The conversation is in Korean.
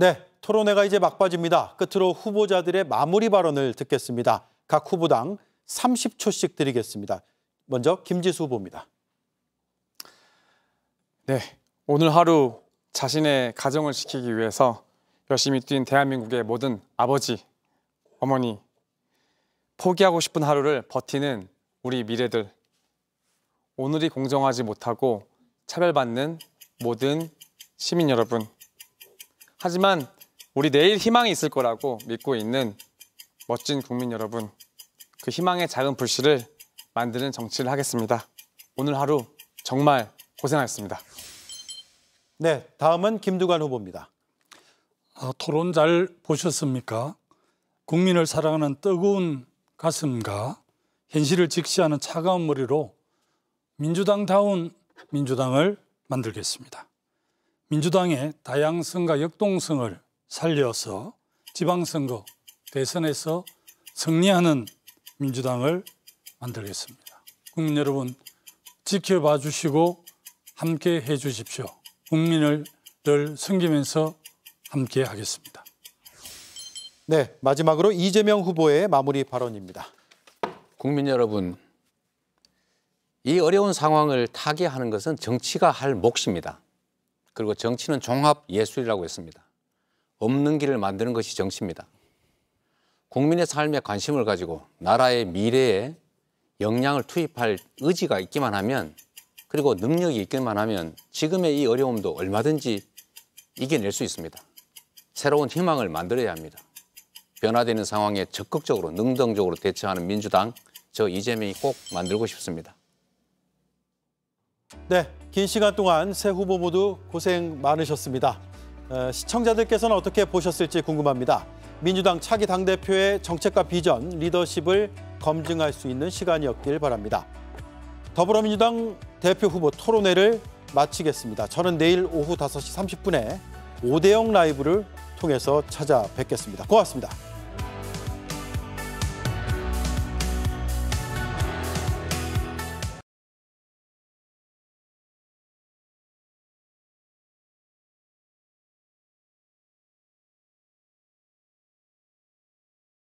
네, 토론회가 이제 막바지입니다. 끝으로 후보자들의 마무리 발언을 듣겠습니다. 각 후보당 30초씩 드리겠습니다. 먼저 김지수 후보입니다. 네, 오늘 하루 자신의 가정을 지키기 위해서 열심히 뛴 대한민국의 모든 아버지, 어머니, 포기하고 싶은 하루를 버티는 우리 미래들, 오늘이 공정하지 못하고 차별받는 모든 시민 여러분, 하지만 우리 내일 희망이 있을 거라고 믿고 있는 멋진 국민 여러분, 그 희망의 작은 불씨를 만드는 정치를 하겠습니다. 오늘 하루 정말 고생하셨습니다. 네, 다음은 김두관 후보입니다. 토론 잘 보셨습니까? 국민을 사랑하는 뜨거운 가슴과 현실을 직시하는 차가운 머리로 민주당다운 민주당을 만들겠습니다. 민주당의 다양성과 역동성을 살려서 지방선거, 대선에서 승리하는 민주당을 만들겠습니다. 국민 여러분 지켜봐 주시고 함께 해 주십시오. 국민을 늘 섬기면서 함께 하겠습니다. 네, 마지막으로 이재명 후보의 마무리 발언입니다. 국민 여러분, 이 어려운 상황을 타개하는 것은 정치가 할 몫입니다. 그리고 정치는 종합 예술이라고 했습니다. 없는 길을 만드는 것이 정치입니다. 국민의 삶에 관심을 가지고 나라의 미래에 역량을 투입할 의지가 있기만 하면, 그리고 능력이 있기만 하면 지금의 이 어려움도 얼마든지 이겨낼 수 있습니다. 새로운 희망을 만들어야 합니다. 변화되는 상황에 적극적으로 능동적으로 대처하는 민주당, 저 이재명이 꼭 만들고 싶습니다. 네, 긴 시간 동안 세 후보 모두 고생 많으셨습니다. 시청자들께서는 어떻게 보셨을지 궁금합니다. 민주당 차기 당대표의 정책과 비전, 리더십을 검증할 수 있는 시간이었길 바랍니다. 더불어민주당 대표 후보 토론회를 마치겠습니다. 저는 내일 오후 5시 30분에 5대0 라이브를 통해서 찾아뵙겠습니다. 고맙습니다.